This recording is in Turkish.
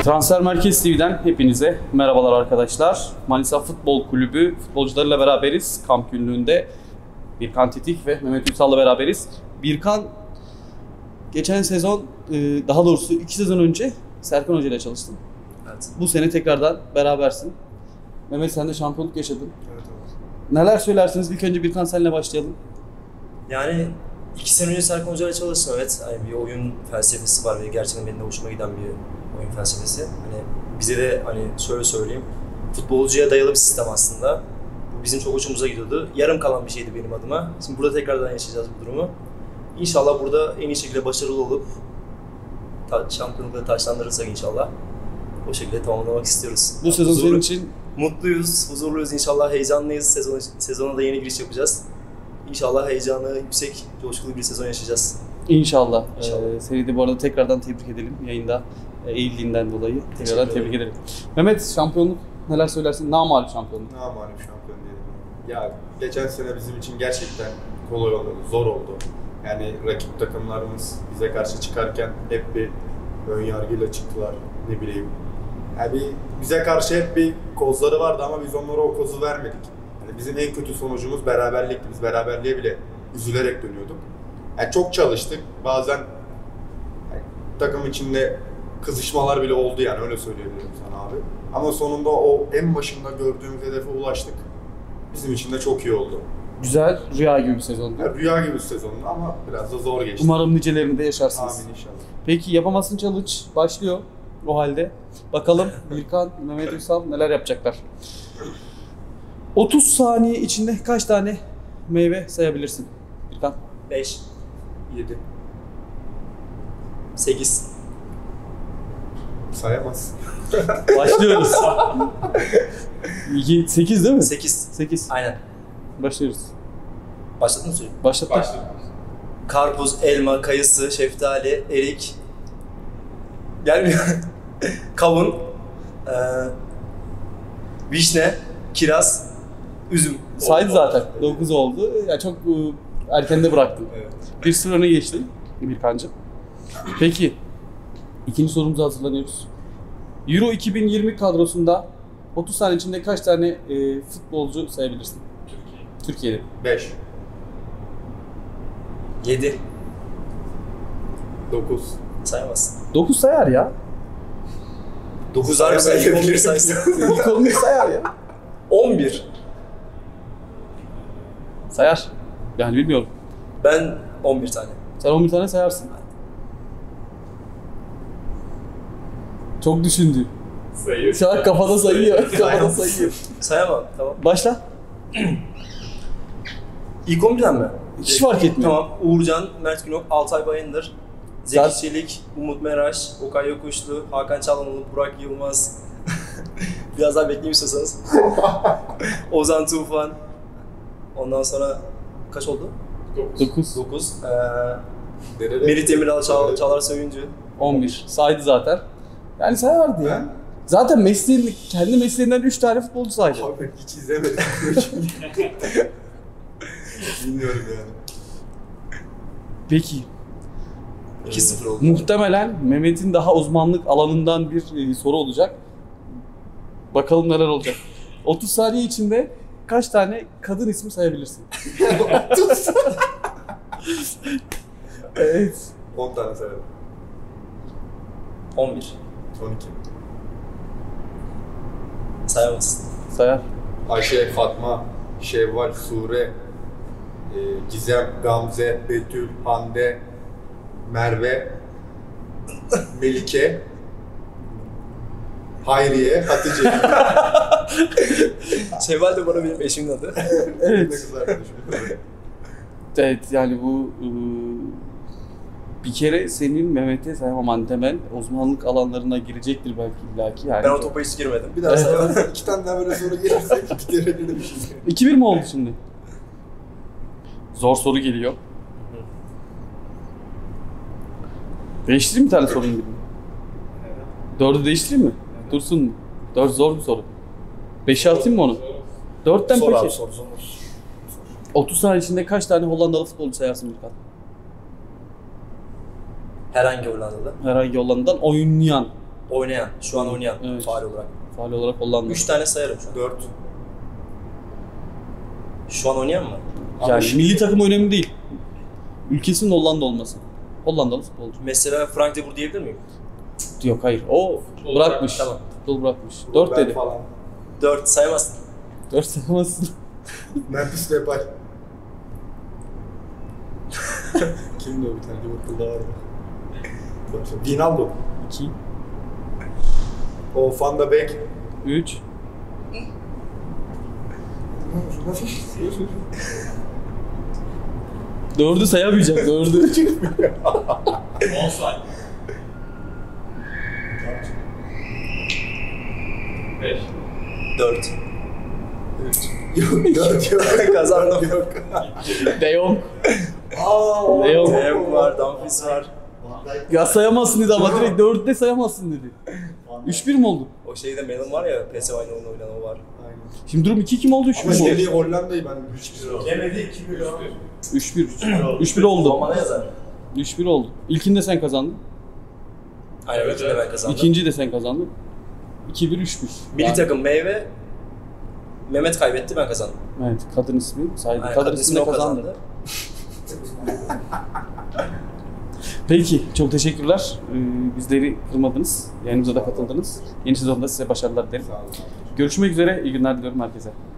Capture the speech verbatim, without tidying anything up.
Transfer Merkez T V'den hepinize merhabalar arkadaşlar. Manisa Futbol Kulübü futbolcularıyla beraberiz. Kamp günlüğünde Birkan Tetik ve Mehmet Ünsal'la beraberiz. Birkan, geçen sezon, daha doğrusu iki sezon önce Serkan Hoca ile çalıştın. Evet. Bu sene tekrardan berabersin. Mehmet, sen de şampiyonluk yaşadın. Evet, evet. Neler söylersiniz? İlk önce Birkan, seninle başlayalım. Yani iki sene önce Serkan Hoca ile çalıştım, evet. Yani bir oyun felsefesi var ve gerçekten benim de hoşuma giden bir oyun felsefesi. Hani bize de hani şöyle söyleyeyim, futbolcuya dayalı bir sistem aslında. Bu bizim çok hoşumuza gidiyordu. Yarım kalan bir şeydi benim adıma. Şimdi burada tekrardan yaşayacağız bu durumu. İnşallah burada en iyi şekilde başarılı olup ta- şampiyonlukla taçlandırırsak inşallah o şekilde tamamlamak istiyoruz. Bu sezon senin için mutluyuz, huzurluyuz, inşallah heyecanlıyız. Sezon, sezona da yeni giriş yapacağız. İnşallah heyecanlı, yüksek, coşkulu bir sezon yaşayacağız. İnşallah. İnşallah. Ee, seni de bu arada tekrardan tebrik edelim yayında e, eğildiğinden dolayı. Tekrardan tebrik edelim. Mehmet, şampiyonluk neler söylersin? Namağlup şampiyonluk. Namağlup şampiyon diyelim. Ya geçen sene bizim için gerçekten kolay oldu, zor oldu. Yani rakip takımlarımız bize karşı çıkarken hep bir ön yargıyla çıktılar, ne bileyim. Yani bir, bize karşı hep bir kozları vardı ama biz onlara o kozu vermedik. Yani bizim en kötü sonucumuz beraberlikti. Biz beraberliğe bile üzülerek dönüyorduk. Yani çok çalıştık. Bazen yani, takım içinde kızışmalar bile oldu, yani öyle söyleyebilirim sana abi. Ama sonunda o en başında gördüğümüz hedefe ulaştık. Bizim için de çok iyi oldu. Güzel, rüya gibi bir sezondu. Yani rüya gibi bir sezondu ama biraz da zor geçti. Umarım nicelerini de yaşarsınız. Amin inşallah. Peki, Yapamazsın Challenge başlıyor o halde. Bakalım Birkan, Mehmet Ünsal neler yapacaklar. otuz saniye içinde kaç tane meyve sayabilirsin Birkan? beş, yedi. sekiz. Sayamaz. Başlıyoruz. sekiz değil mi? sekiz. sekiz. Aynen. Başlıyoruz. Başladın mı söyleyeyim? Başlat. Başlıyoruz. Karpuz, elma, kayısı, şeftali, erik. Gelmiyor. Kavun, ee, vişne, kiraz, üzüm. Saydı zaten. dokuz oldu. Ya çok e, erken de bıraktın. Evet. bir sıfır öne geçti Birkancığım. Peki, ikinci sorumuza hazırlanıyoruz. Euro iki bin yirmi kadrosunda otuz saniye içinde kaç tane e, futbolcu sayabilirsin? Türkiye. Türkiye'de. beş. yedi. dokuz. Sayamazsın. dokuz sayar ya. dokuz harbi sayı, on bir saysın. İlk onu sayar ya. on bir. Sayar. Yani bilmiyorum. Ben on bir tane. Sen on bir tane sayarsın. Çok düşündü. Sayıyor. Şu an kafada sayıyor. Kafada sayıyor. Sayamam, tamam. Başla. İlk on birden mi? Hiç fark etmiyor. Tamam. Uğurcan, Mert Günok, Altay Bayındır, Zeki Zaten- Çelik, Umut Meraş, Okay Yokuşlu, Hakan Çalhanoğlu, Burak Yılmaz. Biraz daha bekleyeyim istiyorsanız. Ozan Tufan. Ondan sonra kaç oldu? dokuz. dokuz. Ee, Merit Demiral, Çağ, Çağlar Söyüncü. on bir. Saydı zaten. Yani sayardı ya. Zaten mesleğin, kendi mesleğinden üç tane futbolcu saydı. Abi hiç izlemedim. Bilmiyorum yani. Peki. iki sıfır oldu. Muhtemelen Mehmet'in daha uzmanlık alanından bir e, soru olacak. Bakalım neler olacak. otuz saniye içinde kaç tane kadın ismi sayabilirsin? Evet. on tane sayarım. on bir. on iki. Sayamazsın. Sayar. Ayşe, Fatma, Şevval, Sure, e, Gizem, Gamze, Betül, Hande, Merve, Melike, Hayriye, Hatice. Şevval de bana benim eşimin adı. Ne Evet. kız arkadaşım. Evet, yani bu e, bir kere senin Mehmet'e sayamaman temel uzmanlık alanlarına girecektir belki illaki. Yani Ben o topa hiç girmedim. Bir daha Evet. sayarsan iki tane daha böyle soru gelirse iki kere bir bir şey. iki bir mi oldu şimdi? Zor soru geliyor. Değiştireyim bir tane sorun gibi. Dördü değiştireyim mi? Dursun mu? Dört zor bir soru. Beşe atayım mı onu? Dörtten Sor abi, peki. sor, sor. otuz saniye içinde kaç tane Hollandalı futbolcu sayarsın Birkan? Herhangi Hollandalı. Herhangi Hollanda'dan oynayan Oynayan, şu an oynayan Evet. faal olarak. Faal olarak Hollanda. Üç tane sayarım şu an. dört. Şu an oynayan mı? Yani Ama şimdi- milli takım önemli değil. Ülkesinin Hollanda olması. Hollandalı futbolcu. Mesela Frank de Boer diyebilir miyim? Yok hayır. O bırakmış. Tamam. Futbol bırakmış. Dört Ben dedi. Falan. Dört sayamazsın. Dört sayamazsın. Memphis Depay. Kimdi o bir tane Liverpool'da vardı? Wijnaldum. İki. O Van de Beek. Üç. Dördü sayamayacak. Dördü. Offside. beş. Dört. Yok, dört yok. Kazandım. Yok. De Jong. Aa, De Jong. Terim var, Dumfries var. Ya sayamazsın dedi ama direkt dörtte sayamazsın dedi. Üç bir mi oldu? O şeyde Melon var ya, P S V'nin oyunu oynayan o var. Aynen. Şimdi durum iki iki mi oldu? üç bir Ama mi şey oldu? Hollanda'yı ben üç bir Yemedi iki bir. üç bir. üç bir oldu. Bana yazar. üç bir oldu. İlkinde sen kazandın. Aynen, evet, ben kazandım. İkinci de sen kazandın. iki bir üç bir. Milli Yani- takım meyve. Mehmet kaybetti, ben kazandım. Evet, kadın ismi saydı. Aynen, Kadın, kadın ismi de ismi o kazandı. kazandı. Peki, çok teşekkürler. Ee, bizleri kırmadınız. Yayınımıza da katıldınız. Yeni sezonda size başarılar dilerim. Sağ olun. Görüşmek üzere, iyi günler diliyorum herkese.